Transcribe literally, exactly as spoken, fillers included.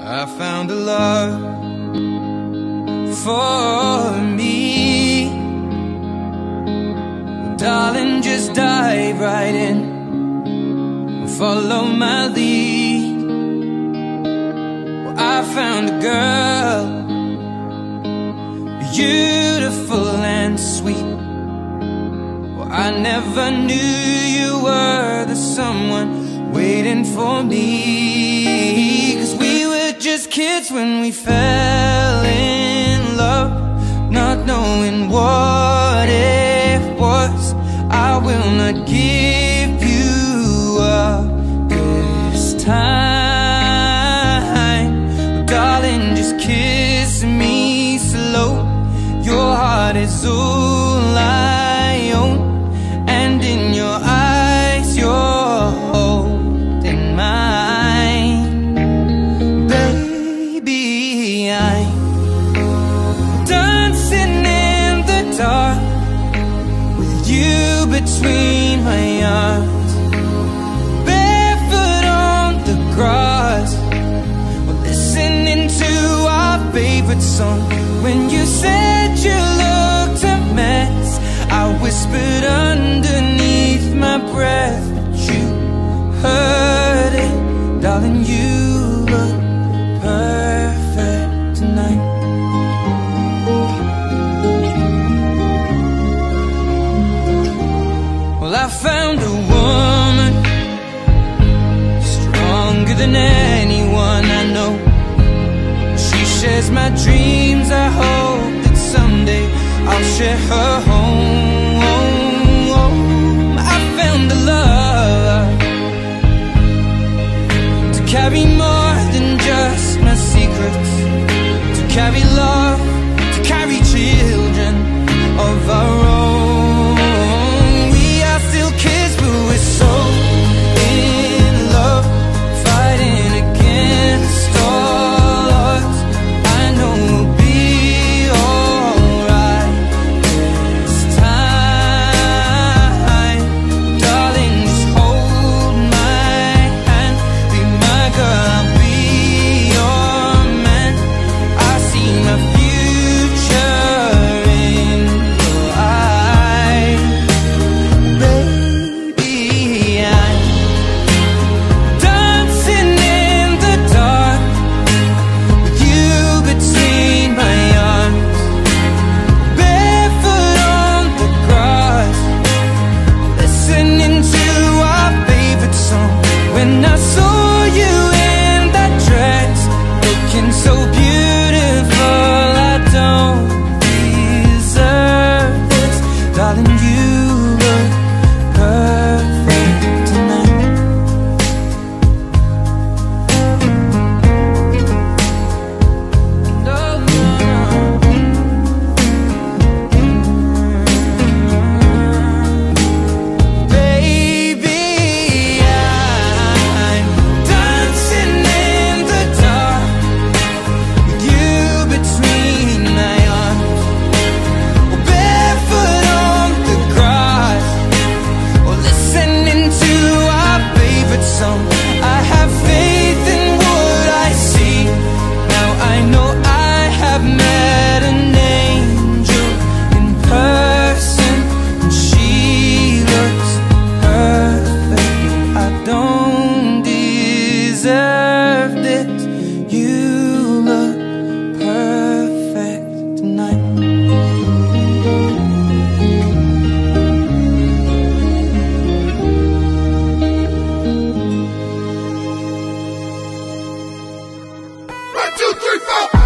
I found a love for me. Darling, just dive right in, follow my lead. Well, I found a girl, beautiful and sweet. Well, I never knew you were the someone waiting for me. 'Cause we were just kids when we fell in love, not knowing what it was. I will not give you up this time. Darling, just kiss me slow. Your heart is all I own, and in your eyes you're holding mine. Baby, I'm dancing in the dark with you between my arms, barefoot on the grass. We're listening to our favorite song. When you said you looked a mess, I whispered underneath my breath, but you heard it. Darling, you look perfect tonight. Well, I found a woman stronger than anyone I know. She shares my dreams. I hope that someday I'll share her home. I found a love to carry more than just my secrets, to carry love, to carry children of our own. We are still kids, but we're so in love, fighting against all odds. I know we'll be alright this time. Darling, just hold my hand, be my girl, I'll be your man. I see my future in your eyes. Baby, I'm dancing in the dark with you between my arms, barefoot on the grass, listening to our favorite song. When I saw you in that dress, looking so beautiful, I don't deserve this. Darling, you look perfect tonight. No, no, baby, I'm dancing in the dark with you between my arms, barefoot on the grass, or listening to our favorite song. I have faith in what I see. Now I know I have met an angel in person, and she looks perfect. I don't deserve this. You look perfect tonight. One, two, three, four.